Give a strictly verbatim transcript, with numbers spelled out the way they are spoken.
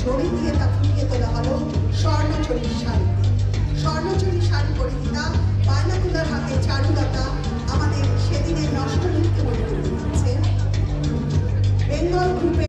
জড়ি দিয়ে তা ফুটিয়ে তোলা হলো স্বর্ণচরীর শাড়িতে। স্বর্ণচরী শাড়ি পরিহিতা বায়না